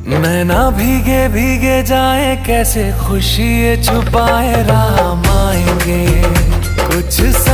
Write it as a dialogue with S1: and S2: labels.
S1: नैना भीगे भीगे जाए, कैसे खुशी ये छुपाए, राम आएंगे कुछ